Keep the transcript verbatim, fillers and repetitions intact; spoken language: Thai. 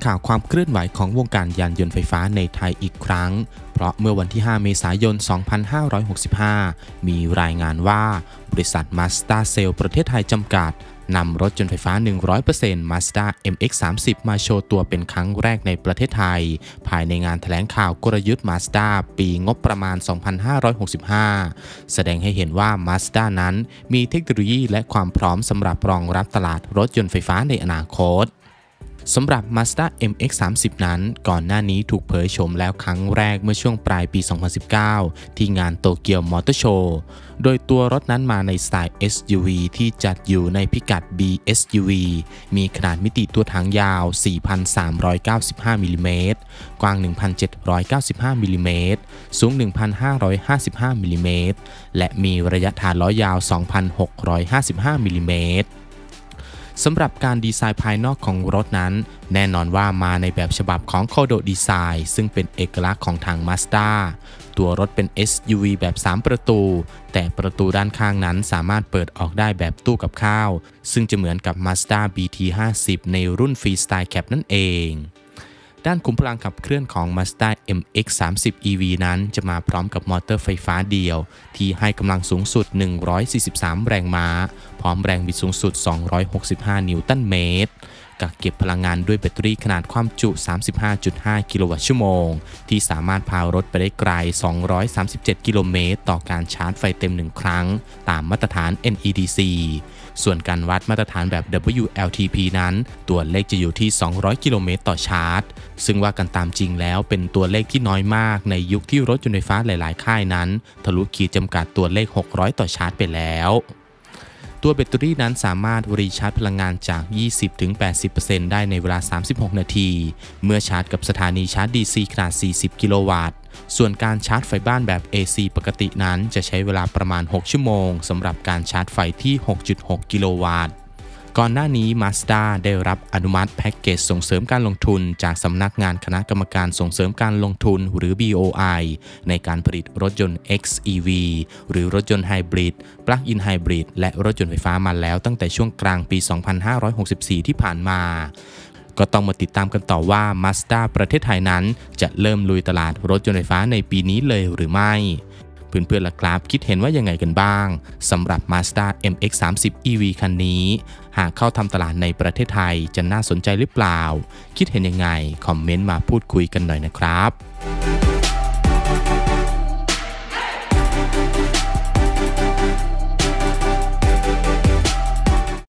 ข่าวความเคลื่อนไหวของวงการยานยนต์ไฟฟ้าในไทยอีกครั้งเพราะเมื่อวันที่ห้าเมษายน สองพันห้าร้อยหกสิบห้า มีรายงานว่าบริษัท Mazda Cell ประเทศไทยจำกัดนำรถยนต์ไฟฟ้า หนึ่งร้อยเปอร์เซ็นต์ Mazda เอ็ม เอ็กซ์ สามสิบ มาโชว์ตัวเป็นครั้งแรกในประเทศไทยภายในงานแถลงข่าวกลยุทธ์ Mazda ปีงบประมาณ สองพันห้าร้อยหกสิบห้า แสดงให้เห็นว่า Mazda นั้นมีเทคโนโลยีและความพร้อมสำหรับรองรับตลาดรถยนต์ไฟฟ้าในอนาคตสำหรับ Mazda เอ็ม เอ็กซ์ สามสิบ นั้นก่อนหน้านี้ถูกเผยโฉมแล้วครั้งแรกเมื่อช่วงปลายปี สองพันสิบเก้า ที่งานโตเกียวมอเตอร์โชว์โดยตัวรถนั้นมาในสไตล์ เอส ยู วี ที่จัดอยู่ในพิกัด บี เอส ยู วี มีขนาดมิติตัวถังยาว สี่พันสามร้อยเก้าสิบห้า มิลลิเมตรกว้าง หนึ่งพันเจ็ดร้อยเก้าสิบห้า มิลลิเมตรสูง หนึ่งพันห้าร้อยห้าสิบห้า มิลลิเมตรและมีระยะฐานล้อยาว สองพันหกร้อยห้าสิบห้า มิลลิเมตรสำหรับการดีไซน์ภายนอกของรถนั้นแน่นอนว่ามาในแบบฉบับของ Kodo Design ซึ่งเป็นเอกลักษณ์ของทาง Mazda ตัวรถเป็น เอส ยู วี แบบ สาม ประตูแต่ประตูด้านข้างนั้นสามารถเปิดออกได้แบบตู้กับข้าวซึ่งจะเหมือนกับ Mazda บี ที ห้าสิบ ในรุ่น Freestyle Cab นั่นเองด้านขุมพลังขับเคลื่อนของ Mazda เอ็ม เอ็กซ์ สามสิบ อี วี นั้นจะมาพร้อมกับมอเตอร์ไฟฟ้าเดี่ยวที่ให้กำลังสูงสุดหนึ่งร้อยสี่สิบสามแรงม้าพร้อมแรงบิดสูงสุดสองร้อยหกสิบห้านิวตันเมตรกักเก็บพลังงานด้วยแบตเตอรี่ขนาดความจุ สามสิบห้าจุดห้า กิโลวัตต์ชั่วโมงที่สามารถพารถไปได้ไกลสองร้อยสามสิบเจ็ดกิโลเมตรต่อการชาร์จไฟเต็มหนึ่งครั้งตามมาตรฐาน เอ็น อี ดี ซี ส่วนการวัดมาตรฐานแบบ ดับเบิลยู แอล ที พี นั้นตัวเลขจะอยู่ที่สองร้อยกิโลเมตรต่อชาร์จซึ่งว่ากันตามจริงแล้วเป็นตัวเลขที่น้อยมากในยุคที่รถยนต์ไฟฟ้าหลายๆค่ายนั้นทะลุขีดจำกัดตัวเลขหกร้อยต่อชาร์จไปแล้วตัวแบตเตอรี่นั้นสามารถรีชาร์จพลังงานจาก ยี่สิบถึงแปดสิบเปอร์เซ็นต์ ได้ในเวลา สามสิบหก นาทีเมื่อชาร์จกับสถานีชาร์จ ดี ซี ขนาด สี่สิบ กิโลวัตต์ส่วนการชาร์จไฟบ้านแบบ เอ ซี ปกตินั้นจะใช้เวลาประมาณ หก ชั่วโมงสำหรับการชาร์จไฟที่ หกจุดหก กิโลวัตต์ก่อนหน้านี้ Mazda ได้รับอนุมัติแพ็กเกจส่งเสริมการลงทุนจากสำนักงานคณะกรรมการส่งเสริมการลงทุนหรือ บี โอ ไอ ในการผลิตรถยนต์ เอ็กซ์ อี วี หรือรถยนต์ไฮบริด Plug-in Hybrid และรถยนต์ไฟฟ้ามาแล้วตั้งแต่ช่วงกลางปี สองพันห้าร้อยหกสิบสี่ ที่ผ่านมาก็ต้องมาติดตามกันต่อว่า Mazda ประเทศไทยนั้นจะเริ่มลุยตลาดรถยนต์ไฟฟ้าในปีนี้เลยหรือไม่เพื่อนๆล่ะครับคิดเห็นว่ายังไงกันบ้างสำหรับ Mazda เอ็ม เอ็กซ์ สามสิบ อี วี คันนี้หากเข้าทำตลาดในประเทศไทยจะน่าสนใจหรือเปล่าคิดเห็นยังไงคอมเมนต์มาพูดคุยกันหน่อยนะครับ